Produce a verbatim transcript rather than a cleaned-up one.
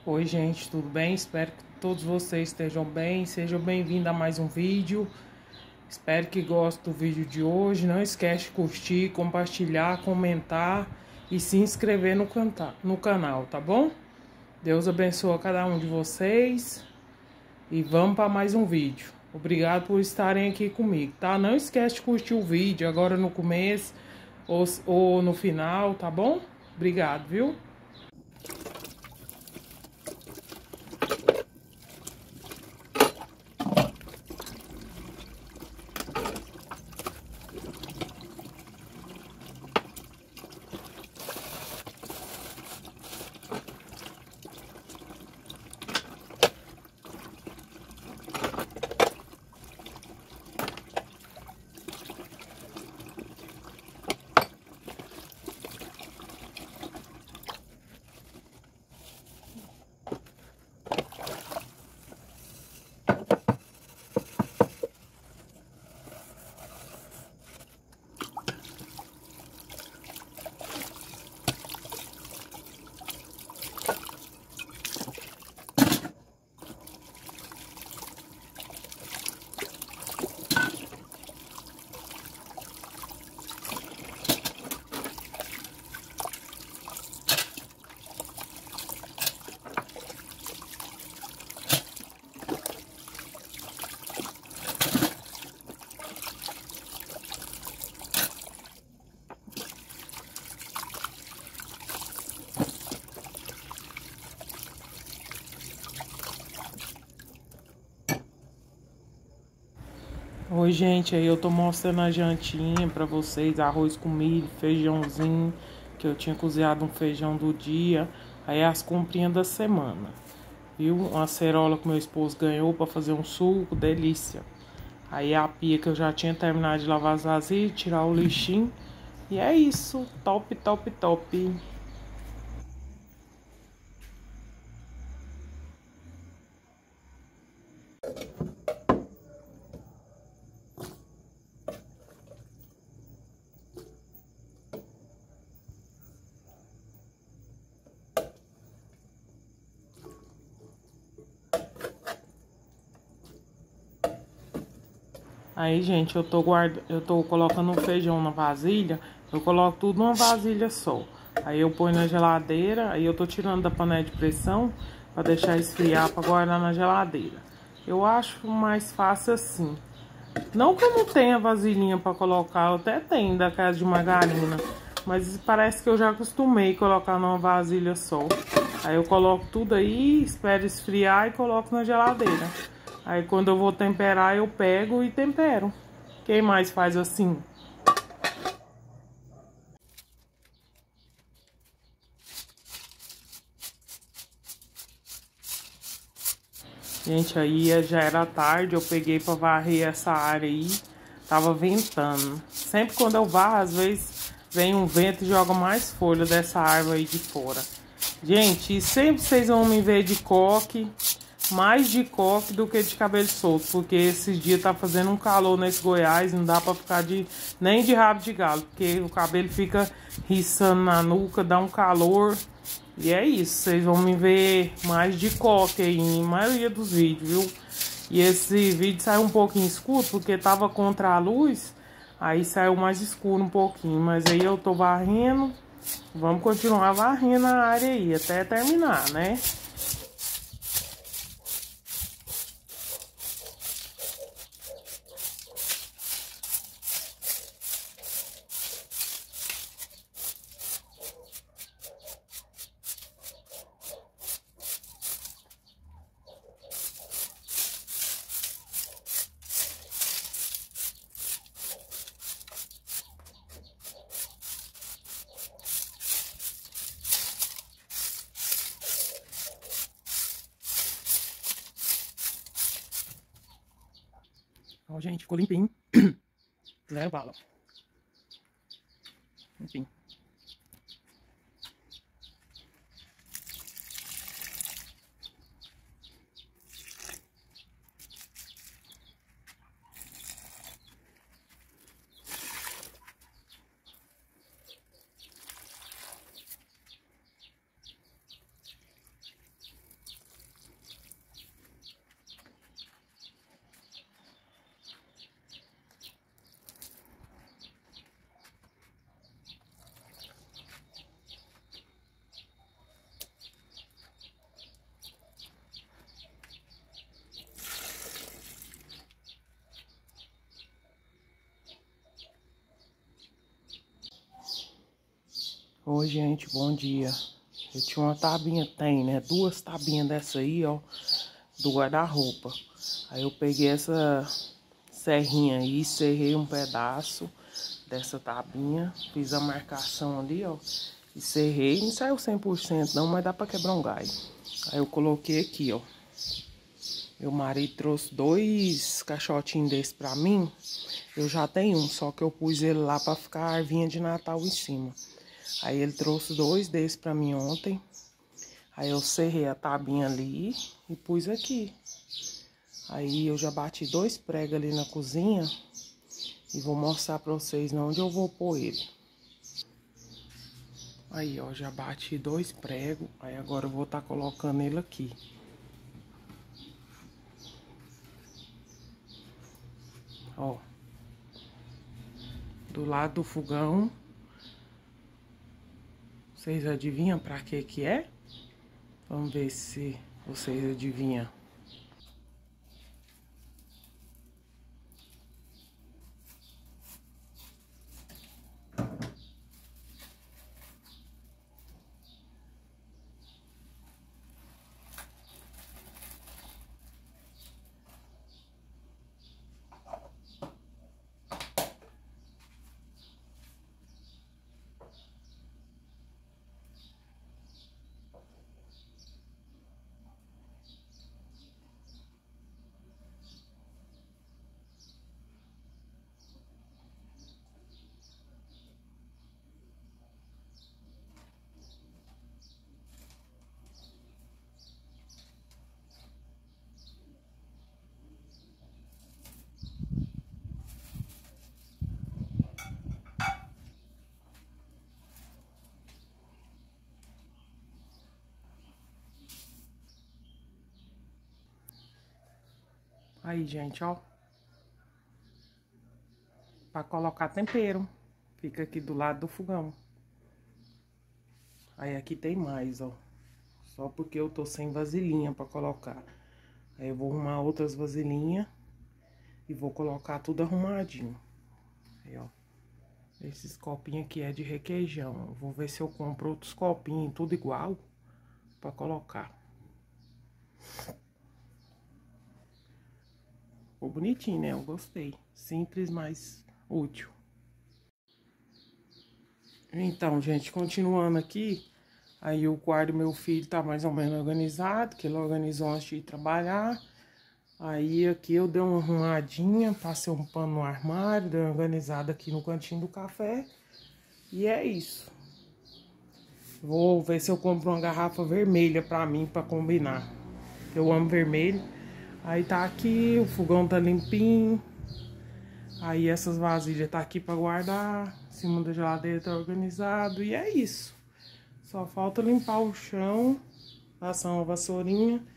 Oi gente, tudo bem? Espero que todos vocês estejam bem. Sejam bem-vindos a mais um vídeo. Espero que gostem do vídeo de hoje. Não esquece de curtir, compartilhar, comentar e se inscrever no, canta no canal, tá bom? Deus abençoe cada um de vocês. E vamos para mais um vídeo. Obrigado por estarem aqui comigo, tá? Não esquece de curtir o vídeo agora no começo ou, ou no final, tá bom? Obrigado, viu? Oi gente, aí eu tô mostrando a jantinha pra vocês, arroz com milho, feijãozinho, que eu tinha cozinhado um feijão do dia, aí as comprinhas da semana, viu? Uma cerola que meu esposo ganhou pra fazer um suco, delícia. Aí a pia que eu já tinha terminado de lavar as vasilhas, tirar o lixinho, e é isso, top, top, top. Aí, gente, eu tô guarda... eu tô colocando o feijão na vasilha. Eu coloco tudo numa vasilha só. Aí eu ponho na geladeira. Aí eu tô tirando da panela de pressão pra deixar esfriar pra guardar na geladeira. Eu acho mais fácil assim. Não que eu não tenha vasilhinha pra colocar. Eu até tenho da casa de margarina. Mas parece que eu já acostumei colocar numa vasilha só. Aí eu coloco tudo aí, espero esfriar e coloco na geladeira. Aí quando eu vou temperar, eu pego e tempero. Quem mais faz assim? Gente, aí já era tarde, eu peguei pra varrer essa área aí. Tava ventando. Sempre quando eu varro, às vezes vem um vento e joga mais folha dessa árvore aí de fora. Gente, e sempre vocês vão me ver de coque. Mais de coque do que de cabelo solto, porque esses dias tá fazendo um calor nesse Goiás, não dá pra ficar de, nem de rabo de galo, porque o cabelo fica riçando na nuca, dá um calor. E é isso, vocês vão me ver mais de coque aí, em maioria dos vídeos, viu? E esse vídeo saiu um pouquinho escuro, porque tava contra a luz, aí saiu mais escuro um pouquinho, mas aí eu tô varrendo, vamos continuar varrendo a área aí, até terminar, né? Ó, gente, ficou limpinho. Zero bala. Enfim. Oi, gente, bom dia. Eu tinha uma tabinha, tem, né? Duas tabinhas dessa aí, ó, do guarda-roupa. Aí eu peguei essa serrinha aí, serrei um pedaço dessa tabinha, fiz a marcação ali, ó, e serrei. Não saiu cem por cento não, mas dá pra quebrar um galho. Aí eu coloquei aqui, ó. Meu marido trouxe dois caixotinhos desses pra mim. Eu já tenho um, só que eu pus ele lá pra ficar a arvinha de Natal em cima. Aí ele trouxe dois desses pra mim ontem. Aí eu serrei a tabinha ali e pus aqui. Aí eu já bati dois pregos ali na cozinha. E vou mostrar pra vocês onde eu vou pôr ele. Aí, ó, já bati dois pregos. Aí agora eu vou estar tá colocando ele aqui. Ó. Do lado do fogão. Vocês adivinham pra que que é? Vamos ver se vocês adivinham. Aí, gente, ó. Pra colocar tempero. Fica aqui do lado do fogão. Aí aqui tem mais, ó. Só porque eu tô sem vasilhinha pra colocar. Aí eu vou arrumar outras vasilhinhas. E vou colocar tudo arrumadinho. Aí, ó. Esses copinhos aqui é de requeijão. Eu vou ver se eu compro outros copinhos, tudo igual. Pra colocar. Ficou bonitinho, né? Eu gostei. Simples, mas útil. Então, gente, continuando aqui. Aí o quarto do meu filho tá mais ou menos organizado, que ele organizou antes de ir trabalhar. Aí aqui eu dei uma arrumadinha, passei um pano no armário, dei uma organizada aqui no cantinho do café. E é isso. Vou ver se eu compro uma garrafa vermelha pra mim, pra combinar. Eu amo vermelho. Aí tá aqui, o fogão tá limpinho. Aí essas vasilhas tá aqui pra guardar. Em cima da geladeira tá organizado. E é isso. Só falta limpar o chão, passar uma vassourinha